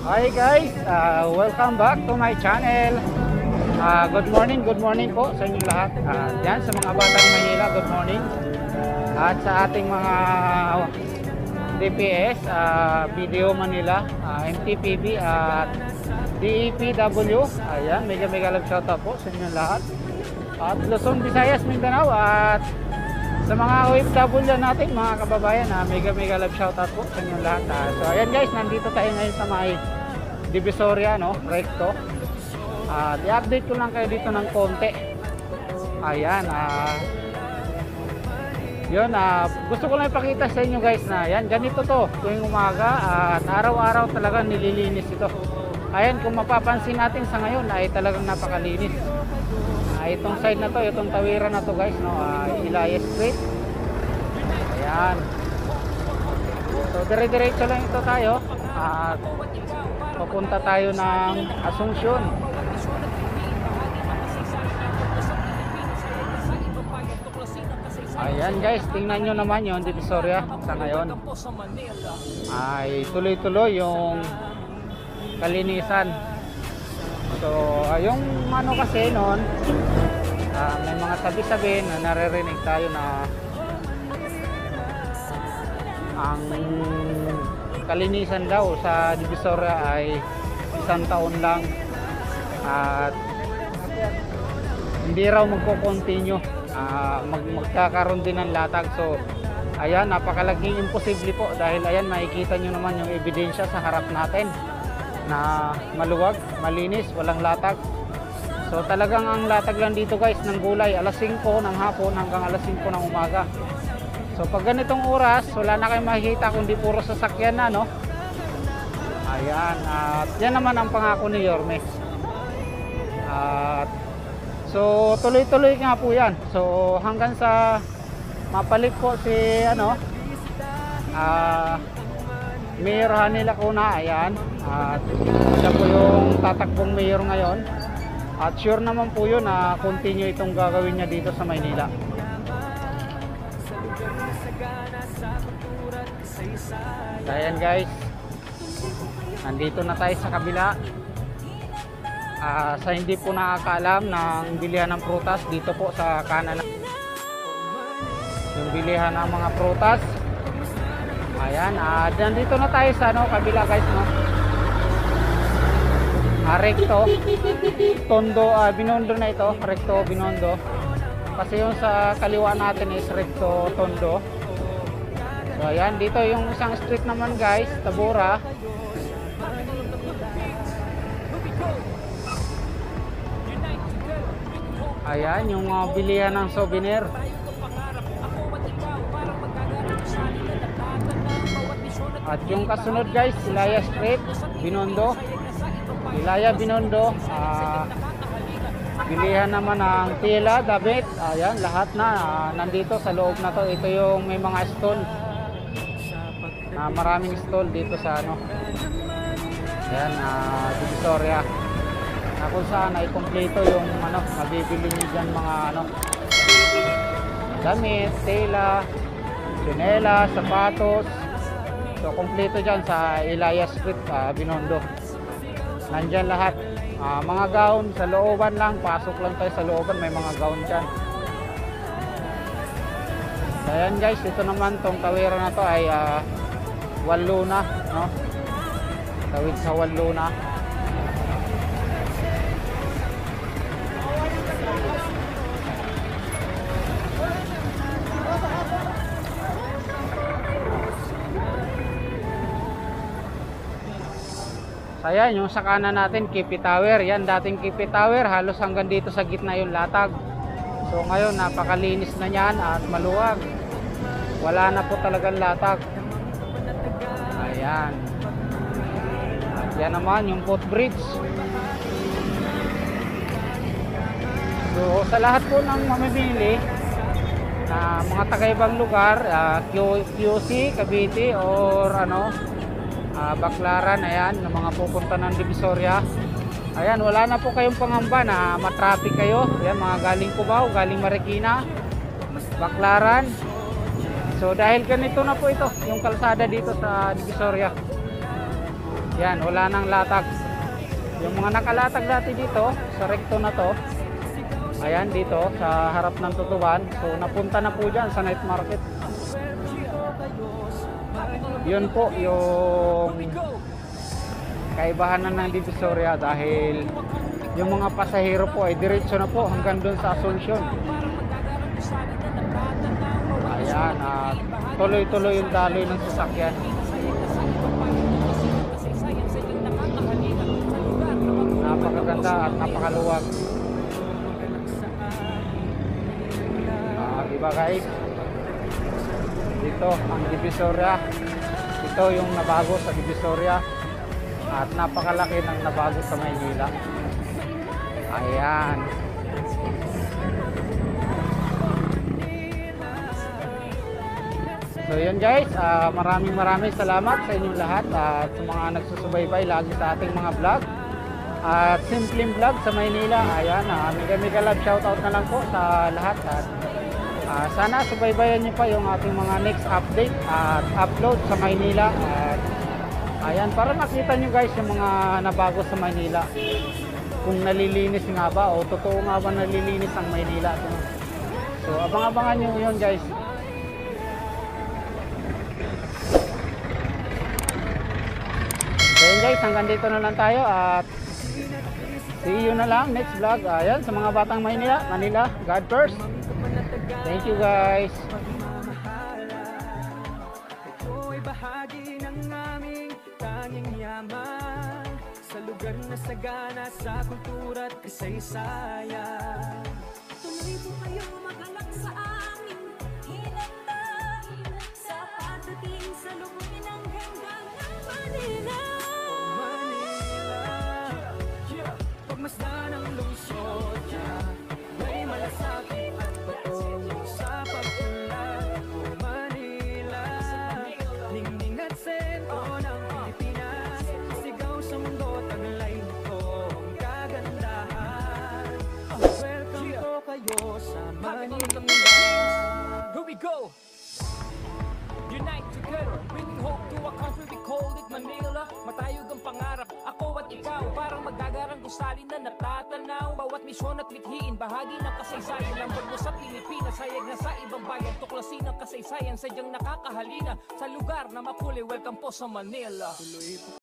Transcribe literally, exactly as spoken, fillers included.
Hi guys, uh, welcome back to my channel. Uh, good morning, good morning po sa inyong lahat. Uh, yan sa mga batang Manila, good morning. At sa ating mga D P S, uh, Video Manila, uh, M T P B at D E P W. Ayan, mega mega love shoutout po sa inyong lahat. At Luzon, Visayas, Mindanao at sa mga O F W natin, mga kababayan, uh, mega mega love shoutout po sa inyong lahat. Uh, so ayan guys, nandito tayo ngayon sa may Divisoria, no, recto. Uh, i-update ko lang kayo dito ng konti. Ayan, ah uh, yun, uh, gusto ko lang ipakita sa inyo guys na yan, ganito to tuwing umaga at uh, araw-araw talaga nililinis ito. Ayan, kung mapapansin natin sa ngayon ay talagang napakalinis. Uh, itong side na to, itong tawiran na to guys, no, uh, Ilaya Street. Ayan. So dire-diretso lang ito tayo at uh, papunta tayo ng Asuncion. Ayan guys, tingnan nyo naman yung Divisoria sa ngayon. Ay tuloy-tuloy yung kalinisan. So yung ano kasi noon, uh, may mga sabi-sabi na naririnig tayo na ang kalinisan daw sa Divisoria ay isang taon lang at hindi raw magko-continue. Uh, mag magkakaroon din ng latag. So ayan, napakalaging imposible po dahil ayan, makikita nyo naman yung ebidensya sa harap natin na maluwag, malinis, walang latag. So talagang ang latag lang dito guys ng gulay alas singko ng hapon hanggang alas singko ng umaga. So pag ganitong oras wala na kayong makikita kundi puro sasakyan na, no? Ayan, at yan naman ang pangako ni Yorme. At so tuloy-tuloy nga po yan. So hanggang sa mapalit po si ano uh, Mayor Hani Lacuna. Ayan, at siya po yung tatakbong mayor ngayon. At sure naman po yun na continue itong gagawin niya dito sa Maynila. Ayan guys, nandito na tayo sa kabila. Uh, sa hindi po nakakaalam ng bilihan ng prutas, dito po sa kanan yung bilihan ng mga prutas. Ayan, uh, nandito na tayo sa ano, kabila guys, no? Uh, recto Tondo, uh, Binondo na ito, recto Binondo. Kasi yung sa kaliwa natin is recto Tondo. So ayan, dito yung isang street naman guys, Tabora. Ayan, yung uh, bilihan ng souvenir. At yung kasunod guys, Ilaya Street, Binondo. Ilaya, Binondo. Uh, bilihan naman ng tela, damit. Ayan, lahat na uh, nandito sa loob na to. Ito yung may mga stall. Uh, maraming stall dito sa ano. Ayan, uh, Divisoria. Na kung saan ay kompleto yung ano, mabibili niyo dyan mga ano, damit, tela, sinela, sapatos. So kompleto dyan sa Ilaya Street, uh, Binondo. Nandyan lahat. Uh, mga gown sa looban lang, pasok lang tayo sa looban, may mga gown dyan. So ayan guys, ito naman tong tawiran na to ay uh, Walluna, no? Tawid sa Walluna. Ayan, yung sa kanan natin, Kipi Tower. Yan, dating Kipi Tower, halos hanggang dito sa gitna yung latag. So ngayon, napakalinis na yan at maluwag. Wala na po talagang latag. Ayan. At yan naman, yung footbridge. So sa lahat po ng mamimili na mga taga-ibang lugar, uh, Q C, Cavite, or ano, Uh, Baclaran, ayan, ng mga pupunta ng Divisoria. Ayan, wala na po kayong pangamba na matraffic kayo. Ayan, mga galing Cubao, galing Marikina, Baclaran. So dahil ganito na po ito, yung kalsada dito sa Divisoria. Yan, wala nang latag. Yung mga nakalatag dati dito, sa recto na to, ayan dito, sa harap ng tutuban. So, napunta na po dyan sa night market. Yun po yung kaibahan na ng Divisoria dahil yung mga pasahero po ay diretso na po hanggang doon sa Asuncion. Ayan, at tuloy-tuloy yung daloy ng sasakyan. Napakaganda at napakaluwag. Ah, diba guys? Dito ang Divisoria. Ito yung nabago sa Divisoria. At napakalaki ng nabago sa Maynila. Ayan. So yun guys, uh, maraming maraming salamat sa inyong lahat at sa mga nagsusubaybay lagi sa ating mga vlog. At simpleng vlog sa Maynila. Ayan, uh, mega mega love shoutout na lang po sa lahat. At uh, sana subaybayan niyo pa yung ating mga next update at upload sa Maynila. At ayan, para makita nyo guys yung mga nabago sa Maynila. Kung nalilinis nga ba o totoo nga ba nalilinis ang Maynila. So abang-abangan nyo yun guys. So yun guys, hanggang dito na lang tayo at see you na lang next vlog. Ayan, sa mga batang Maynila, Manila, God first. Thank you guys. Bahagi ng aming tanging yaman sa lugar na sagana sa kultura at kasaysayan. Tuloy po kayo magalak sa aming hinanda sa pagdating sa lumumin ng gandang ng Manila. Oh Manila, yeah. Pagmasdan ang lungsod, yeah. May malasakit at patong sa pagkulat. Oh Manila, ningning at sento ng Pilipinas, sigaw sa mundo, taglay nito ang kagandahan. Welcome po kayo sa Manila. Here we go! Unite together, bringing hope to a country we call it Manila. Matayog ang pangarap, ako at ikaw, parang magagarang gusali na natatanaw. Bawat misyon at mithiin, bahagi ng kasaysayan ng bagmo sa Pilipinas. Hayag na sa ibang bayan, tuklasin ang kasaysayan, sadyang nakakahalina sa lugar na makulay. Welcome po sa Manila.